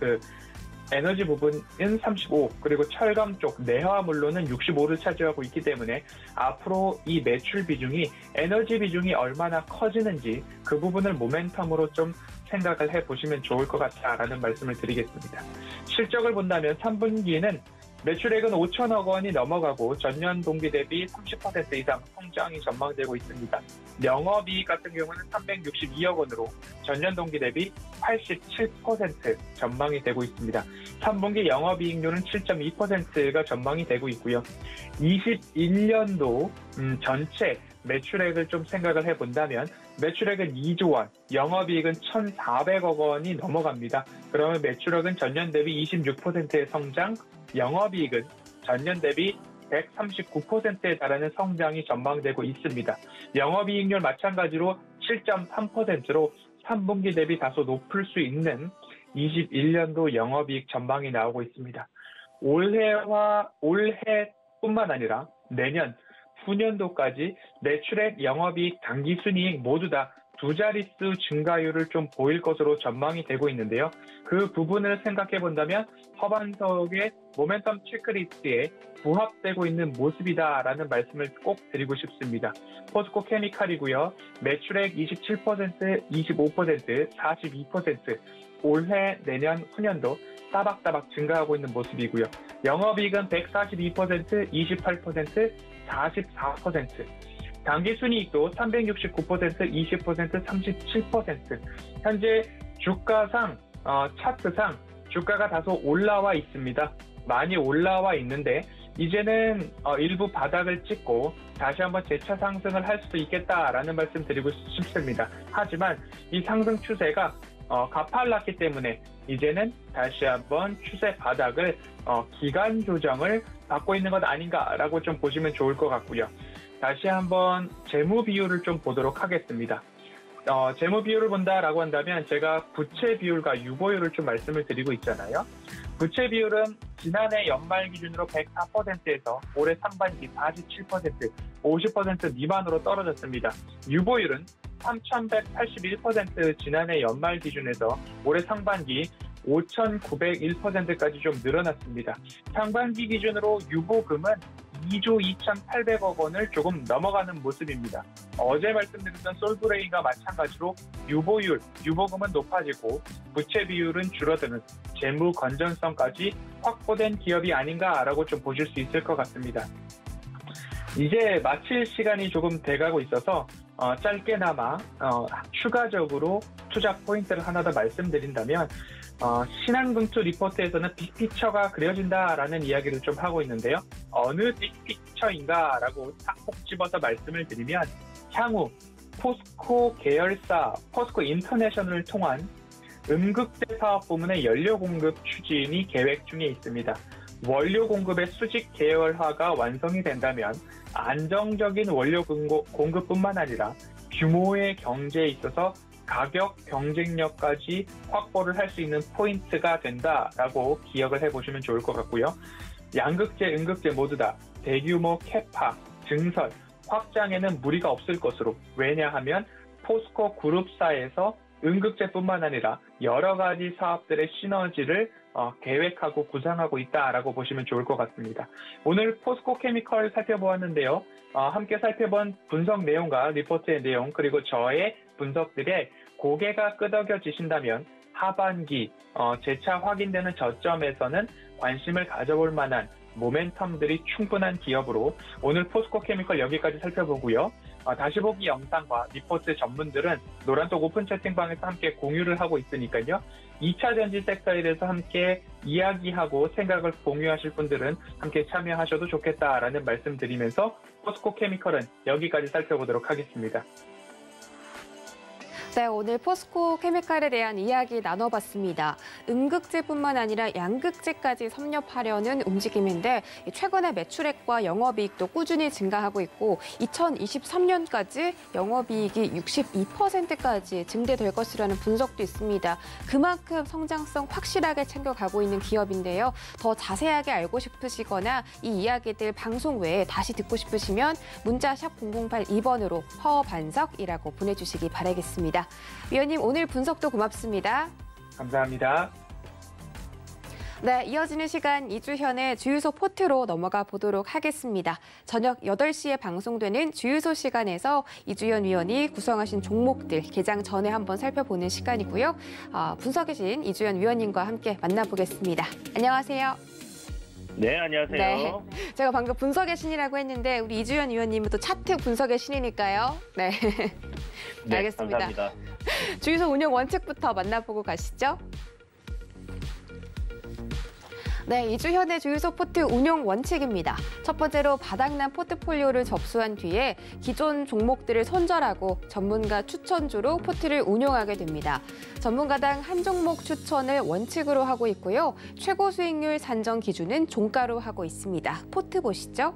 에너지 부분은 35, 그리고 철강 쪽 내화물로는 65를 차지하고 있기 때문에 앞으로 이 매출 비중이, 에너지 비중이 얼마나 커지는지 그 부분을 모멘텀으로 좀 생각을 해보시면 좋을 것 같다라는 말씀을 드리겠습니다. 실적을 본다면 3분기는 매출액은 5천억 원이 넘어가고 전년 동기 대비 30% 이상 성장이 전망되고 있습니다. 영업이익 같은 경우는 362억 원으로 전년 동기 대비 87% 전망이 되고 있습니다. 3분기 영업이익률은 7.2%가 전망이 되고 있고요. 21년도 전체 매출액을 좀 생각을 해본다면 매출액은 2조 원, 영업이익은 1,400억 원이 넘어갑니다. 그러면 매출액은 전년 대비 26%의 성장, 영업이익은 전년 대비 139%에 달하는 성장이 전망되고 있습니다. 영업이익률 마찬가지로 7.3%로 3분기 대비 다소 높을 수 있는 21년도 영업이익 전망이 나오고 있습니다. 올해뿐만 아니라 내년, 후년도까지 매출액, 영업이익, 당기순이익 모두 다 두 자릿수 증가율을 좀 보일 것으로 전망이 되고 있는데요. 그 부분을 생각해 본다면 허반석의 모멘텀 체크리스트에 부합되고 있는 모습이다라는 말씀을 꼭 드리고 싶습니다. 포스코 케미칼이고요. 매출액 27%, 25%, 42% 올해, 내년, 후년도 따박따박 증가하고 있는 모습이고요. 영업이익은 142%, 28%, 44%. 당기순이익도 369%, 20%, 37%. 현재 주가상, 차트상 주가가 다소 올라와 있습니다. 많이 올라와 있는데 이제는 일부 바닥을 찍고 다시 한번 재차 상승을 할 수도 있겠다라는 말씀 드리고 싶습니다. 하지만 이 상승 추세가 가팔랐기 때문에 이제는 다시 한번 추세 바닥을 기간 조정을 받고 있는 것 아닌가라고 좀 보시면 좋을 것 같고요. 다시 한번 재무 비율을 좀 보도록 하겠습니다. 재무 비율을 본다라고 한다면 제가 부채 비율과 유보율을 좀 말씀을 드리고 있잖아요. 부채 비율은 지난해 연말 기준으로 104%에서 올해 상반기 47%, 50% 미만으로 떨어졌습니다. 유보율은 3,181% 지난해 연말 기준에서 올해 상반기 5,901%까지 좀 늘어났습니다. 상반기 기준으로 유보금은 2조 2,800억 원을 조금 넘어가는 모습입니다. 어제 말씀드렸던 솔브레이가 마찬가지로 유보금은 높아지고 부채 비율은 줄어드는 재무 건전성까지 확보된 기업이 아닌가라고 좀 보실 수 있을 것 같습니다. 이제 마칠 시간이 조금 돼가고 있어서 짧게나마 추가적으로 투자 포인트를 하나 더 말씀드린다면 신한금투 리포트에서는 빅피처가 그려진다라는 이야기를 좀 하고 있는데요. 어느 빅피처인가라고 딱 꼭 집어서 말씀을 드리면 향후 포스코 계열사 포스코 인터내셔널을 통한 음극재 사업 부문의 연료 공급 추진이 계획 중에 있습니다. 원료 공급의 수직 계열화가 완성이 된다면 안정적인 원료 공급뿐만 아니라 규모의 경제에 있어서 가격 경쟁력까지 확보를 할 수 있는 포인트가 된다라고 기억을 해보시면 좋을 것 같고요. 양극재, 음극재 모두 다 대규모 캐파, 증설, 확장에는 무리가 없을 것으로, 왜냐하면 포스코 그룹사에서 음극재뿐만 아니라 여러 가지 사업들의 시너지를 계획하고 구상하고 있다라고 보시면 좋을 것 같습니다. 오늘 포스코 케미컬 살펴보았는데요. 함께 살펴본 분석 내용과 리포트의 내용 그리고 저의 분석들에 고개가 끄덕여지신다면 하반기 재차 확인되는 저점에서는 관심을 가져볼 만한 모멘텀들이 충분한 기업으로 오늘 포스코 케미컬 여기까지 살펴보고요. 다시 보기 영상과 리포트 전문들은 노란톡 오픈 채팅방에서 함께 공유를 하고 있으니까요. 2차 전지 섹터에 대해서 함께 이야기하고 생각을 공유하실 분들은 함께 참여하셔도 좋겠다라는 말씀 드리면서 포스코 케미컬은 여기까지 살펴보도록 하겠습니다. 네, 오늘 포스코 케미칼에 대한 이야기 나눠봤습니다. 음극재뿐만 아니라 양극재까지 섭렵하려는 움직임인데 최근에 매출액과 영업이익도 꾸준히 증가하고 있고 2023년까지 영업이익이 62%까지 증대될 것이라는 분석도 있습니다. 그만큼 성장성 확실하게 챙겨가고 있는 기업인데요. 더 자세하게 알고 싶으시거나 이 이야기들 방송 외에 다시 듣고 싶으시면 문자 샵 0082번으로 허반석이라고 보내주시기 바라겠습니다. 위원님, 오늘 분석도 고맙습니다. 감사합니다. 네, 이어지는 시간 이주현의 주유소 포트로 넘어가 보도록 하겠습니다. 저녁 8시에 방송되는 주유소 시간에서 이주현 위원이 구성하신 종목들 개장 전에 한번 살펴보는 시간이고요. 분석이신 이주현 위원님과 함께 만나보겠습니다. 안녕하세요. 네, 안녕하세요. 네, 제가 방금 분석의 신이라고 했는데 우리 이주현 위원님은 또 차트 분석의 신이니까요. 네, 네, 알겠습니다. 감사합니다. 주유소 운영 원칙부터 만나보고 가시죠. 네, 이주현의 주유소 포트 운용 원칙입니다. 첫 번째로 바닥난 포트폴리오를 접수한 뒤에 기존 종목들을 손절하고 전문가 추천주로 포트를 운용하게 됩니다. 전문가당 한 종목 추천을 원칙으로 하고 있고요. 최고 수익률 산정 기준은 종가로 하고 있습니다. 포트 보시죠.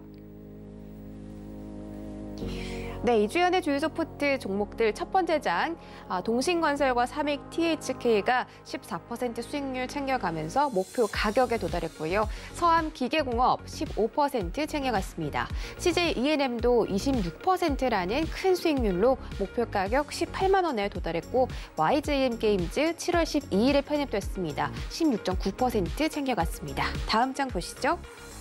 네, 이주현의 주유소 포트 종목들 첫 번째 장, 동신건설과 삼익 THK가 14% 수익률 챙겨가면서 목표 가격에 도달했고요. 서암기계공업 15% 챙겨갔습니다. CJ ENM도 26%라는 큰 수익률로 목표 가격 18만 원에 도달했고 YJM 게임즈 7월 12일에 편입됐습니다. 16.9% 챙겨갔습니다. 다음 장 보시죠.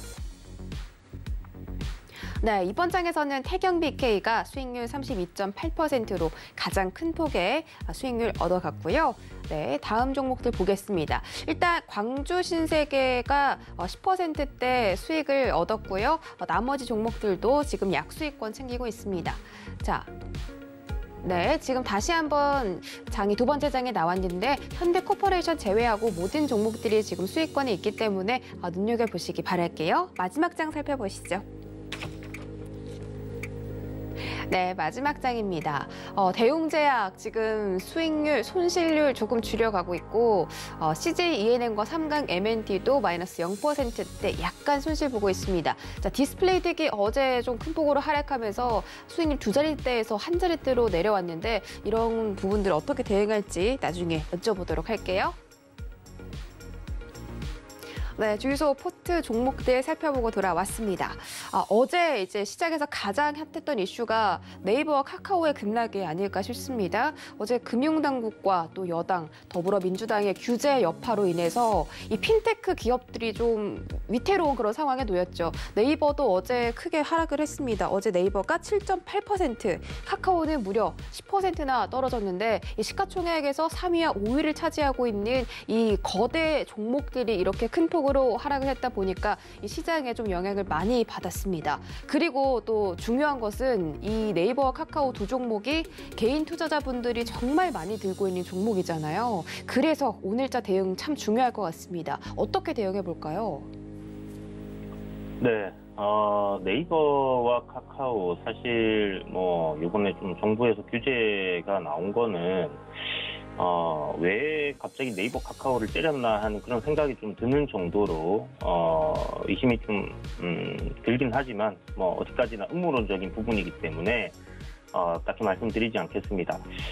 네, 이번 장에서는 태경 BK가 수익률 32.8%로 가장 큰 폭의 수익률 얻어갔고요. 네, 다음 종목들 보겠습니다. 일단 광주 신세계가 10%대 수익을 얻었고요. 나머지 종목들도 지금 약수익권 챙기고 있습니다. 자. 네, 지금 다시 한번 장이 두 번째 장에 나왔는데 현대코퍼레이션 제외하고 모든 종목들이 지금 수익권에 있기 때문에 눈여겨보시기 바랄게요. 마지막 장 살펴보시죠. 네, 마지막 장입니다. 대웅제약 지금 수익률, 손실률 조금 줄여가고 있고 CJ ENM과 삼강 M&T도 마이너스 0%대 약간 손실 보고 있습니다. 자, 디스플레이텍이 어제 좀 큰 폭으로 하락하면서 수익률 두 자릿대에서 한 자릿대로 내려왔는데 이런 부분들 어떻게 대응할지 나중에 여쭤보도록 할게요. 네, 주유소 포트 종목들 살펴보고 돌아왔습니다. 어제 이제 시장에서 가장 핫했던 이슈가 네이버와 카카오의 급락이 아닐까 싶습니다. 어제 금융당국과 또 여당, 더불어민주당의 규제 여파로 인해서 이 핀테크 기업들이 좀 위태로운 그런 상황에 놓였죠. 네이버도 어제 크게 하락을 했습니다. 어제 네이버가 7.8%, 카카오는 무려 10%나 떨어졌는데 이 시가총액에서 3위와 5위를 차지하고 있는 이 거대 종목들이 이렇게 큰 폭으로 하락을 했다 보니까 이 시장에 좀 영향을 많이 받았습니다. 그리고 또 중요한 것은 이 네이버와 카카오 두 종목이 개인 투자자분들이 정말 많이 들고 있는 종목이잖아요. 그래서 오늘자 대응 참 중요할 것 같습니다. 어떻게 대응해 볼까요? 네, 네이버와 카카오 사실 뭐 이번에 좀 정부에서 규제가 나온 거는 왜 갑자기 네이버 카카오를 때렸나 하는 그런 생각이 좀 드는 정도로 의심이 좀 들긴 하지만 뭐 어디까지나 음모론적인 부분이기 때문에 딱히 말씀드리지 않겠습니다.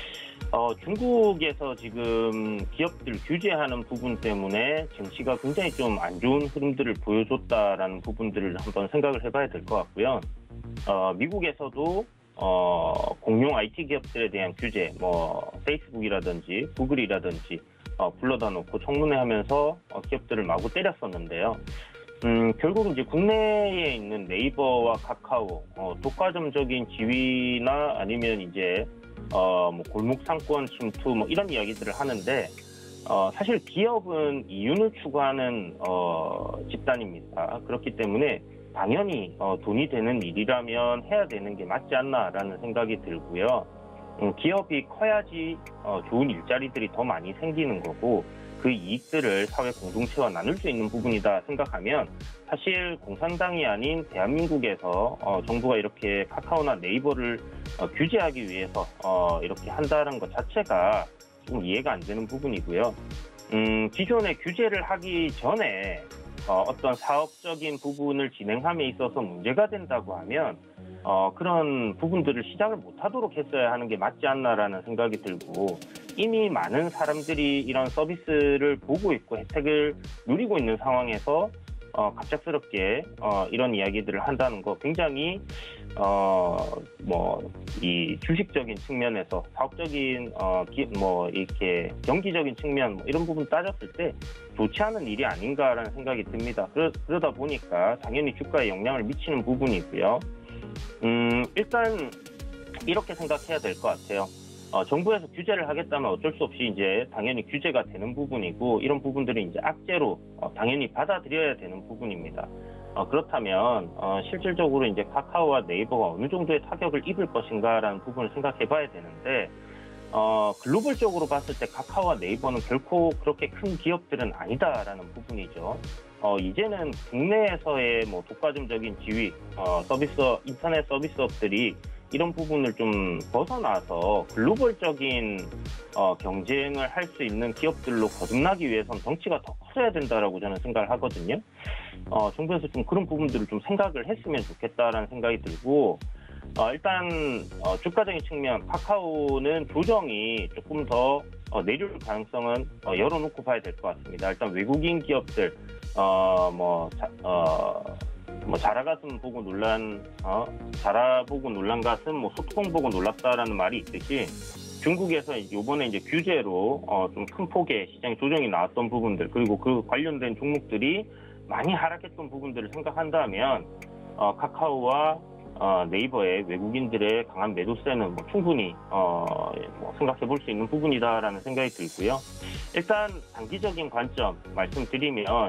중국에서 지금 기업들 규제하는 부분 때문에 증시가 굉장히 좀 안 좋은 흐름들을 보여줬다라는 부분들을 한번 생각을 해봐야 될 것 같고요. 미국에서도 공용 IT 기업들에 대한 규제, 뭐 페이스북이라든지 구글이라든지 불러다 놓고 청문회하면서 기업들을 마구 때렸었는데요. 결국 이제 국내에 있는 네이버와 카카오 독과점적인 지위나 아니면 이제 뭐 골목 상권 침투 뭐 이런 이야기들을 하는데 사실 기업은 이윤을 추구하는 집단입니다. 그렇기 때문에 당연히 돈이 되는 일이라면 해야 되는 게 맞지 않나라는 생각이 들고요. 기업이 커야지 좋은 일자리들이 더 많이 생기는 거고 그 이익들을 사회 공동체와 나눌 수 있는 부분이다 생각하면 사실 공산당이 아닌 대한민국에서 정부가 이렇게 카카오나 네이버를 규제하기 위해서 이렇게 한다는 것 자체가 좀 이해가 안 되는 부분이고요. 기존에 규제를 하기 전에 어떤 사업적인 부분을 진행함에 있어서 문제가 된다고 하면 그런 부분들을 시작을 못하도록 했어야 하는 게 맞지 않나라는 생각이 들고 이미 많은 사람들이 이런 서비스를 보고 있고 혜택을 누리고 있는 상황에서 갑작스럽게 이런 이야기들을 한다는 거 굉장히 이 주식적인 측면에서 사업적인 뭐 이렇게 경기적인 측면 뭐 이런 부분 따졌을 때 좋지 않은 일이 아닌가라는 생각이 듭니다. 그러다 보니까 당연히 주가에 영향을 미치는 부분이고요. 일단 이렇게 생각해야 될 것 같아요. 정부에서 규제를 하겠다면 어쩔 수 없이 이제 당연히 규제가 되는 부분이고 이런 부분들이 이제 악재로 당연히 받아들여야 되는 부분입니다. 그렇다면 실질적으로 이제 카카오와 네이버가 어느 정도의 타격을 입을 것인가라는 부분을 생각해 봐야 되는데 글로벌적으로 봤을 때 카카오와 네이버는 결코 그렇게 큰 기업들은 아니다라는 부분이죠. 이제는 국내에서의 뭐 독과점적인 지위, 인터넷 서비스업들이 이런 부분을 좀 벗어나서 글로벌적인 경쟁을 할 수 있는 기업들로 거듭나기 위해서는 덩치가 더 커져야 된다라고 저는 생각을 하거든요. 정부에서 좀 그런 부분들을 좀 생각을 했으면 좋겠다라는 생각이 들고 일단 주가적인 측면 카카오는 조정이 조금 더 내려올 가능성은 열어놓고 봐야 될 것 같습니다. 일단 외국인 기업들 자라 가슴 보고 자라 보고 놀란 가슴, 뭐 소통 보고 놀랐다라는 말이 있듯이 중국에서 이번에 이제 규제로 좀 큰 폭의 시장 조정이 나왔던 부분들 그리고 그 관련된 종목들이 많이 하락했던 부분들을 생각한다면 카카오와 네이버의 외국인들의 강한 매도세는 뭐 충분히 생각해 볼 수 있는 부분이다라는 생각이 들고요. 일단 단기적인 관점 말씀드리면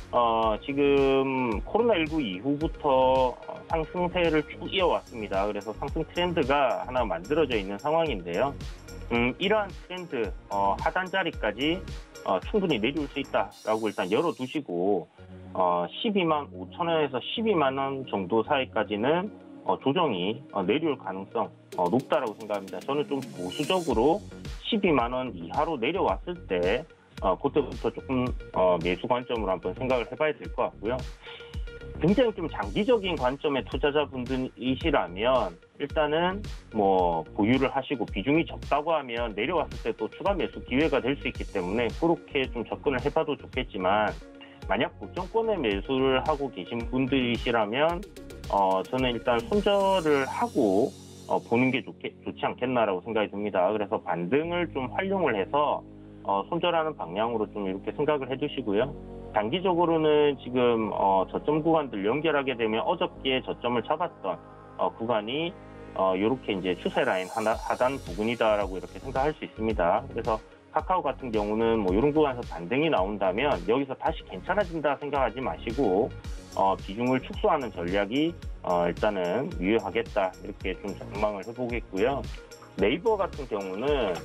지금 코로나19 이후부터 상승세를 쭉 이어왔습니다. 그래서 상승 트렌드가 하나 만들어져 있는 상황인데요. 이러한 트렌드 하단 자리까지 충분히 내려올 수 있다라고 일단 열어두시고 12만 5천 원에서 12만 원 정도 사이까지는 조정이 내려올 가능성 높다라고 생각합니다. 저는 좀 보수적으로 12만 원 이하로 내려왔을 때 그때부터 조금 매수 관점으로 한번 생각을 해봐야 될 것 같고요. 굉장히 좀 장기적인 관점의 투자자분들이시라면 일단은 뭐 보유를 하시고 비중이 적다고 하면 내려왔을 때 또 추가 매수 기회가 될 수 있기 때문에 그렇게 좀 접근을 해봐도 좋겠지만 만약 고점권에 매수를 하고 계신 분들이시라면 저는 일단 손절을 하고 보는 게 좋지 않겠나라고 생각이 듭니다. 그래서 반등을 좀 활용을 해서 손절하는 방향으로 좀 이렇게 생각을 해주시고요. 단기적으로는 지금 저점 구간들 연결하게 되면 어저께 저점을 잡았던 구간이 이렇게 이제 추세 라인 하단 부근이다라고 이렇게 생각할 수 있습니다. 그래서 카카오 같은 경우는 뭐 이런 구간에서 반등이 나온다면 여기서 다시 괜찮아진다 생각하지 마시고 비중을 축소하는 전략이 일단은 유효하겠다 이렇게 좀 전망을 해보겠고요. 네이버 같은 경우는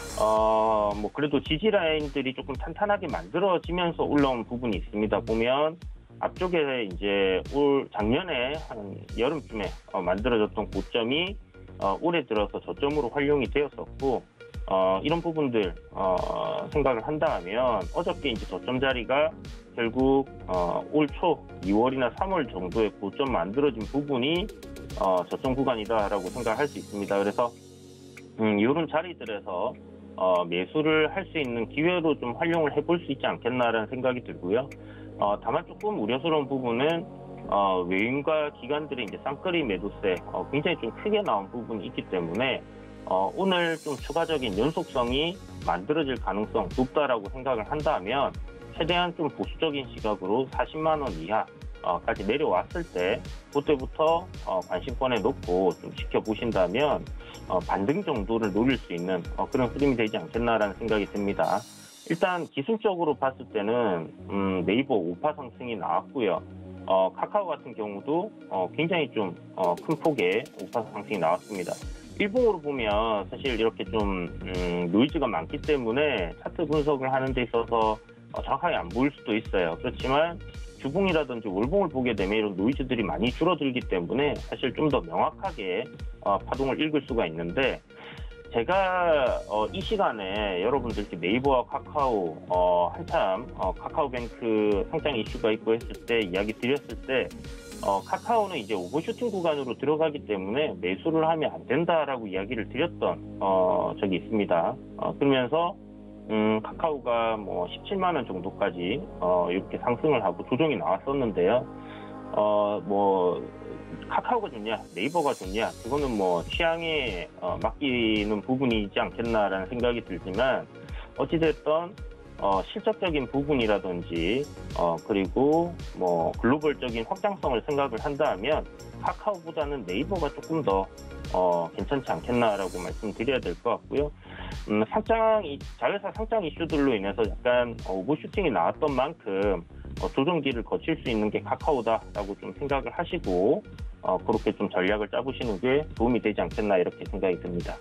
뭐 그래도 지지 라인들이 조금 탄탄하게 만들어지면서 올라온 부분이 있습니다. 보면 앞쪽에 이제 작년에 한 여름쯤에 만들어졌던 고점이 올해 들어서 저점으로 활용이 되었었고 이런 부분들 생각을 한다면 어저께 이제 저점 자리가 결국 올 초 2월이나 3월 정도에 고점 만들어진 부분이 저점 구간이다라고 생각할 수 있습니다. 그래서 이런 자리들에서 매수를 할 수 있는 기회로 좀 활용을 해볼 수 있지 않겠나라는 생각이 들고요. 다만 조금 우려스러운 부분은 외인과 기관들의 이제 쌍끌이 매도세 굉장히 좀 크게 나온 부분이 있기 때문에 오늘 좀 추가적인 연속성이 만들어질 가능성 높다라고 생각을 한다면 최대한 좀 보수적인 시각으로 40만 원 이하까지 내려왔을 때 그때부터 관심권에 놓고 좀 지켜보신다면 반등 정도를 노릴 수 있는 그런 흐름이 되지 않겠나라는 생각이 듭니다. 일단 기술적으로 봤을 때는 네이버 5파 상승이 나왔고요. 카카오 같은 경우도 굉장히 좀 큰 폭의 5파 상승이 나왔습니다. 일봉으로 보면 사실 이렇게 좀 노이즈가 많기 때문에 차트 분석을 하는 데 있어서 정확하게 안 보일 수도 있어요. 그렇지만 주봉이라든지 월봉을 보게 되면 이런 노이즈들이 많이 줄어들기 때문에 사실 좀 더 명확하게 파동을 읽을 수가 있는데 제가 이 시간에 여러분들께 네이버와 카카오 한참 카카오뱅크 상장 이슈가 있고 했을 때 이야기 드렸을 때 카카오는 이제 오버슈팅 구간으로 들어가기 때문에 매수를 하면 안 된다라고 이야기를 드렸던 적이 있습니다. 그러면서 카카오가 뭐 17만 원 정도까지 이렇게 상승을 하고 조정이 나왔었는데요. 뭐 카카오가 좋냐 네이버가 좋냐 그거는 뭐 취향에 맡기는 부분이지 않겠나라는 생각이 들지만 어찌됐든 실적적인 부분이라든지 그리고 뭐 글로벌적인 확장성을 생각을 한다면 카카오보다는 네이버가 조금 더 괜찮지 않겠나라고 말씀드려야 될 것 같고요. 자회사 상장 이슈들로 인해서 약간 오버슈팅이 나왔던 만큼 조정기를 거칠 수 있는 게 카카오다라고 좀 생각을 하시고 그렇게 좀 전략을 짜보시는 게 도움이 되지 않겠나 이렇게 생각이 듭니다.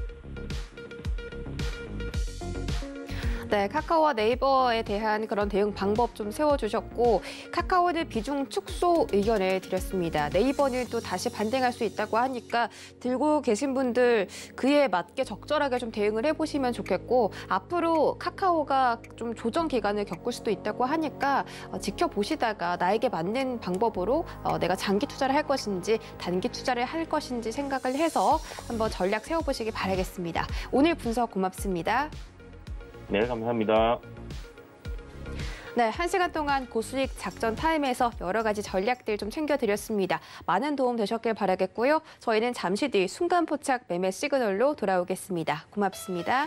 네, 카카오와 네이버에 대한 그런 대응 방법 좀 세워주셨고 카카오는 비중 축소 의견을 드렸습니다. 네이버는 또 다시 반등할 수 있다고 하니까 들고 계신 분들 그에 맞게 적절하게 좀 대응을 해보시면 좋겠고 앞으로 카카오가 좀 조정 기간을 겪을 수도 있다고 하니까 지켜보시다가 나에게 맞는 방법으로 내가 장기 투자를 할 것인지 단기 투자를 할 것인지 생각을 해서 한번 전략 세워보시기 바라겠습니다. 오늘 분석 고맙습니다. 네, 감사합니다. 네, 1시간 동안 고수익 작전 타임에서 여러 가지 전략들 좀 챙겨드렸습니다. 많은 도움 되셨길 바라겠고요. 저희는 잠시 뒤 순간포착 매매 시그널로 돌아오겠습니다. 고맙습니다.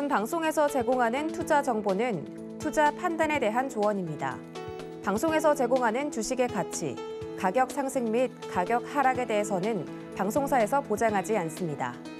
본 방송에서 제공하는 투자 정보는 투자 판단에 대한 조언입니다. 방송에서 제공하는 주식의 가치, 가격 상승 및 가격 하락에 대해서는 방송사에서 보장하지 않습니다.